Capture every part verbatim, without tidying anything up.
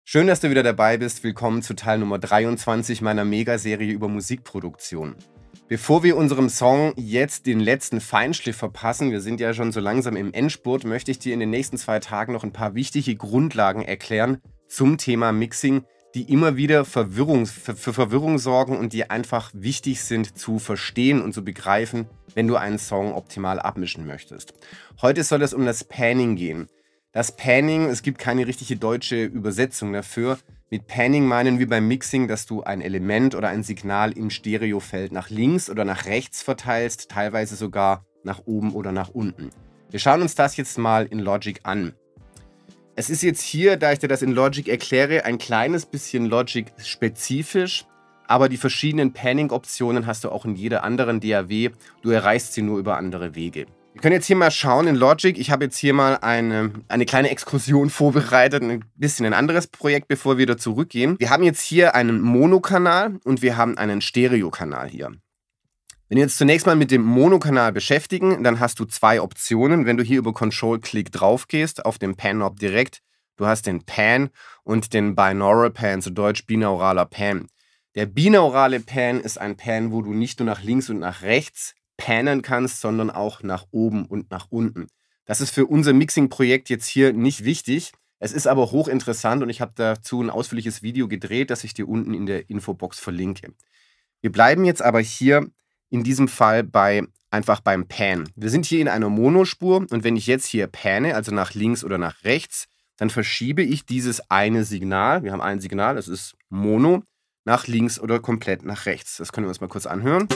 Schön, dass du wieder dabei bist. Willkommen zu Teil Nummer dreiundzwanzig meiner Megaserie über Musikproduktion. Bevor wir unserem Song jetzt den letzten Feinschliff verpassen, wir sind ja schon so langsam im Endspurt, möchte ich dir in den nächsten zwei Tagen noch ein paar wichtige Grundlagen erklären zum Thema Mixing, die immer wieder Verwirrung, für, für Verwirrung sorgen und die einfach wichtig sind zu verstehen und zu begreifen, wenn du einen Song optimal abmischen möchtest. Heute soll es um das Panning gehen. Das Panning, es gibt keine richtige deutsche Übersetzung dafür. Mit Panning meinen wir beim Mixing, dass du ein Element oder ein Signal im Stereofeld nach links oder nach rechts verteilst, teilweise sogar nach oben oder nach unten. Wir schauen uns das jetzt mal in Logic an. Es ist jetzt hier, da ich dir das in Logic erkläre, ein kleines bisschen Logic-spezifisch, aber die verschiedenen Panning-Optionen hast du auch in jeder anderen D A W. Du erreichst sie nur über andere Wege. Wir können jetzt hier mal schauen in Logic. Ich habe jetzt hier mal eine, eine kleine Exkursion vorbereitet, ein bisschen ein anderes Projekt, bevor wir wieder zurückgehen. Wir haben jetzt hier einen Monokanal und wir haben einen Stereokanal hier. Wenn wir jetzt zunächst mal mit dem Monokanal beschäftigen, dann hast du zwei Optionen. Wenn du hier über Control-Click drauf gehst, auf dem Pan-Knob direkt, du hast den Pan und den Binaural Pan, zu Deutsch binauraler Pan. Der binaurale Pan ist ein Pan, wo du nicht nur nach links und nach rechts pannen kannst, sondern auch nach oben und nach unten. Das ist für unser Mixing-Projekt jetzt hier nicht wichtig. Es ist aber hochinteressant und ich habe dazu ein ausführliches Video gedreht, das ich dir unten in der Infobox verlinke. Wir bleiben jetzt aber hier in diesem Fall bei, einfach beim Pan. Wir sind hier in einer Monospur und wenn ich jetzt hier panne, also nach links oder nach rechts, dann verschiebe ich dieses eine Signal, wir haben ein Signal, das ist Mono, nach links oder komplett nach rechts. Das können wir uns mal kurz anhören.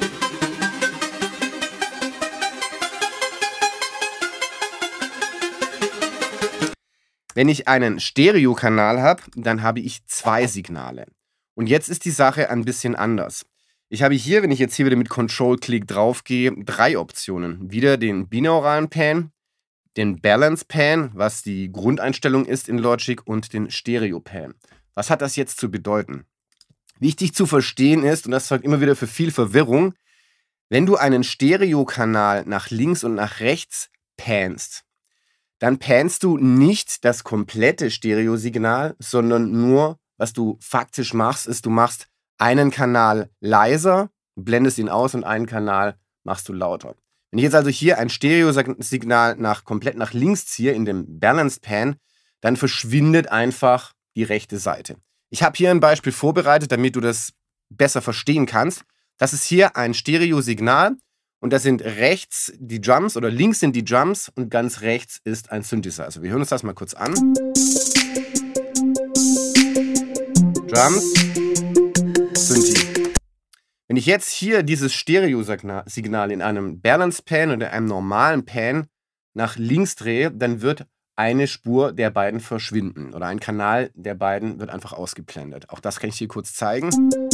Wenn ich einen Stereokanal habe, dann habe ich zwei Signale. Und jetzt ist die Sache ein bisschen anders. Ich habe hier, wenn ich jetzt hier wieder mit Control-Click drauf gehe, drei Optionen. Wieder den binauralen Pan, den Balance Pan, was die Grundeinstellung ist in Logic, und den Stereo Pan. Was hat das jetzt zu bedeuten? Wichtig zu verstehen ist, und das sorgt immer wieder für viel Verwirrung, wenn du einen Stereokanal nach links und nach rechts panst, dann panst du nicht das komplette Stereosignal, sondern nur, was du faktisch machst, ist, du machst einen Kanal leiser, blendest ihn aus und einen Kanal machst du lauter. Wenn ich jetzt also hier ein Stereosignal nach, komplett nach links ziehe, in dem Balanced Pan, dann verschwindet einfach die rechte Seite. Ich habe hier ein Beispiel vorbereitet, damit du das besser verstehen kannst. Das ist hier ein Stereosignal. Und das sind rechts die Drums oder links sind die Drums und ganz rechts ist ein Synthesizer. Wir hören uns das mal kurz an. Drums, Synthi. Wenn ich jetzt hier dieses Stereo-Signal in einem Balance Pan oder einem normalen Pan nach links drehe, dann wird eine Spur der beiden verschwinden oder ein Kanal der beiden wird einfach ausgeblendet. Auch das kann ich hier kurz zeigen.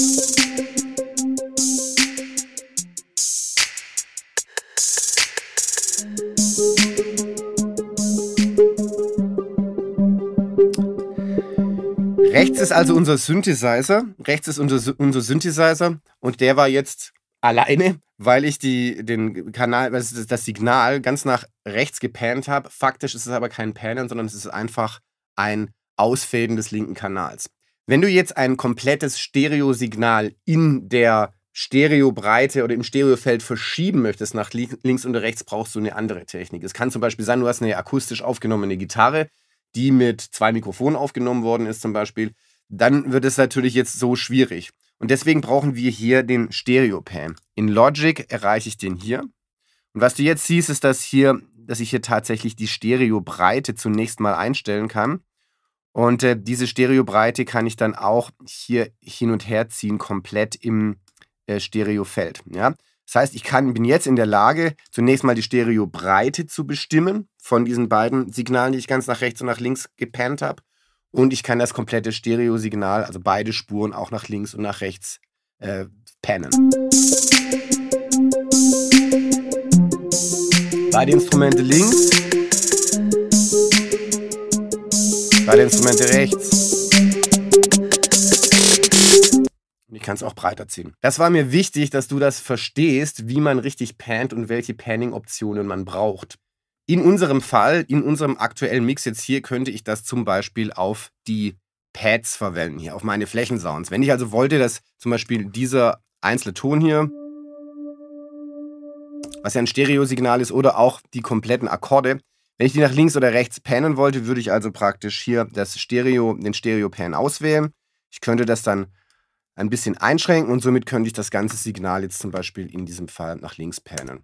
Rechts ist also unser Synthesizer, rechts ist unser, unser Synthesizer und der war jetzt alleine, weil ich die, den Kanal, das, das Signal ganz nach rechts gepannt habe. Faktisch ist es aber kein Pannen, sondern es ist einfach ein Ausfaden des linken Kanals. Wenn du jetzt ein komplettes Stereosignal in der Stereobreite oder im Stereofeld verschieben möchtest nach links und rechts, brauchst du eine andere Technik. Es kann zum Beispiel sein, du hast eine akustisch aufgenommene Gitarre, die mit zwei Mikrofonen aufgenommen worden ist zum Beispiel, dann wird es natürlich jetzt so schwierig. Und deswegen brauchen wir hier den Stereo-Pan. In Logic erreiche ich den hier. Und was du jetzt siehst, ist, dass, hier, dass ich hier tatsächlich die Stereobreite zunächst mal einstellen kann. Und äh, diese Stereobreite kann ich dann auch hier hin und her ziehen, komplett im äh, Stereofeld. Ja? Das heißt, ich kann, bin jetzt in der Lage, zunächst mal die Stereobreite zu bestimmen von diesen beiden Signalen, die ich ganz nach rechts und nach links gepannt habe. Und ich kann das komplette Stereosignal, also beide Spuren, auch nach links und nach rechts äh, pannen. Beide Instrumente links, beide Instrumente rechts. Und ich kann es auch breiter ziehen. Das war mir wichtig, dass du das verstehst, wie man richtig pannt und welche Panning-Optionen man braucht. In unserem Fall, in unserem aktuellen Mix jetzt hier, könnte ich das zum Beispiel auf die Pads verwenden hier auf meine Flächensounds. Wenn ich also wollte, dass zum Beispiel dieser einzelne Ton hier, was ja ein Stereosignal ist, oder auch die kompletten Akkorde, wenn ich die nach links oder rechts pannen wollte, würde ich also praktisch hier das Stereo, den Stereo-Pan auswählen. Ich könnte das dann ein bisschen einschränken und somit könnte ich das ganze Signal jetzt zum Beispiel in diesem Fall nach links pannen.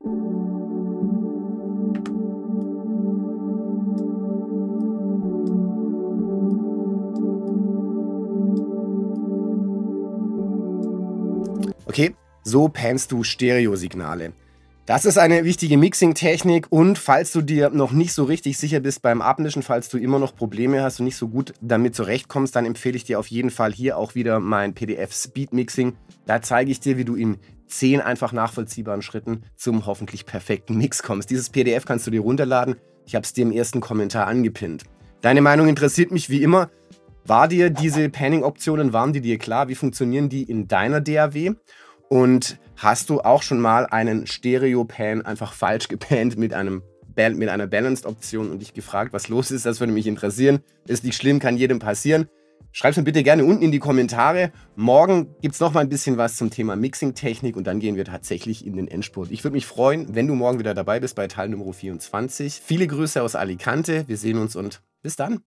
Okay, so pannst du Stereosignale. Das ist eine wichtige Mixing-Technik und falls du dir noch nicht so richtig sicher bist beim Abmischen, falls du immer noch Probleme hast und nicht so gut damit zurechtkommst, dann empfehle ich dir auf jeden Fall hier auch wieder mein P D F Speed Mixing. Da zeige ich dir, wie du in zehn einfach nachvollziehbaren Schritten zum hoffentlich perfekten Mix kommst. Dieses P D F kannst du dir runterladen. Ich habe es dir im ersten Kommentar angepinnt. Deine Meinung interessiert mich wie immer. War dir diese Panning-Optionen, waren die dir klar? Wie funktionieren die in deiner D A W? Und hast du auch schon mal einen Stereo-Pan einfach falsch gepannt mit, einem, mit einer Balanced-Option und dich gefragt, was los ist? Das würde mich interessieren. Ist nicht schlimm, kann jedem passieren. Schreib es mir bitte gerne unten in die Kommentare. Morgen gibt es noch mal ein bisschen was zum Thema Mixing-Technik und dann gehen wir tatsächlich in den Endspurt. Ich würde mich freuen, wenn du morgen wieder dabei bist bei Teil Nummer vierundzwanzig. Viele Grüße aus Alicante. Wir sehen uns und bis dann.